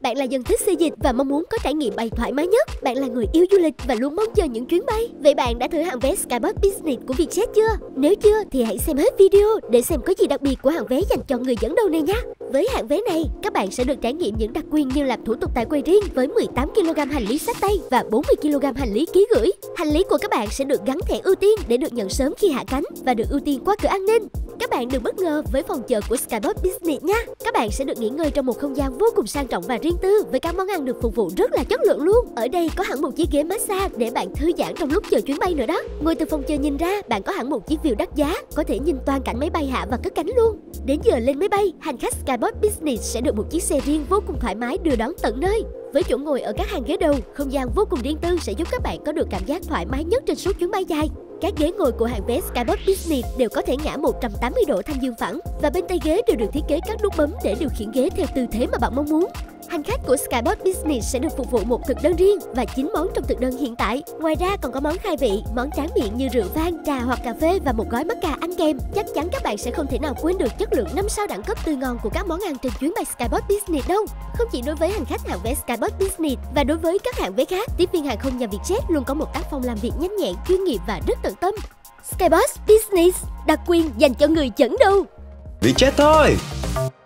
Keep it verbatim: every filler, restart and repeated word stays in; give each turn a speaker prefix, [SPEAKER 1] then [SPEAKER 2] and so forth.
[SPEAKER 1] Bạn là dân thích xê dịch và mong muốn có trải nghiệm bay thoải mái nhất. Bạn là người yêu du lịch và luôn mong chờ những chuyến bay. Vậy bạn đã thử hãng vé Skybus Business của Vietjet chưa? Nếu chưa thì hãy xem hết video để xem có gì đặc biệt của hãng vé dành cho người dẫn đầu này nhé. Với hãng vé này, các bạn sẽ được trải nghiệm những đặc quyền như làm thủ tục tại quầy riêng với mười tám ki lô gam hành lý xách tay và bốn mươi ki lô gam hành lý ký gửi. Hành lý của các bạn sẽ được gắn thẻ ưu tiên để được nhận sớm khi hạ cánh và được ưu tiên qua cửa an ninh. Các bạn đừng bất ngờ với phòng chờ của Skybus Business nha. Các bạn sẽ được nghỉ ngơi trong một không gian vô cùng sang trọng và riêng tư với các món ăn được phục vụ rất là chất lượng luôn. Ở đây có hẳn một chiếc ghế massage để bạn thư giãn trong lúc chờ chuyến bay nữa đó. Ngồi từ phòng chờ nhìn ra, bạn có hẳn một chiếc view đắt giá, có thể nhìn toàn cảnh máy bay hạ và cất cánh luôn. Đến giờ lên máy bay, hành khách Skybus Business sẽ được một chiếc xe riêng vô cùng thoải mái đưa đón tận nơi. Với chỗ ngồi ở các hàng ghế đầu, không gian vô cùng riêng tư sẽ giúp các bạn có được cảm giác thoải mái nhất trên suốt chuyến bay dài. Các ghế ngồi của hãng vé Skybus Business đều có thể ngã một trăm tám mươi độ thanh dương phẳng và bên tay ghế đều được thiết kế các nút bấm để điều khiển ghế theo tư thế mà bạn mong muốn. Hành khách của Skybus Business sẽ được phục vụ một thực đơn riêng và chín món trong thực đơn hiện tại. Ngoài ra còn có món khai vị, món tráng miệng như rượu vang, trà hoặc cà phê và một gói mắc cà ăn kèm. Chắc chắn các bạn sẽ không thể nào quên được chất lượng năm sao đẳng cấp tươi ngon của các món ăn trên chuyến bay Skybus Business đâu. Không chỉ đối với hành khách hãng vé Skybus Business và đối với các hãng vé khác, tiếp viên hàng không nhà Vietjet luôn có một tác phong làm việc nhanh nhẹn, chuyên nghiệp và rất tận tâm. Skybus Business, đặc quyền dành cho người dẫn đầu.
[SPEAKER 2] Vietjet thôi.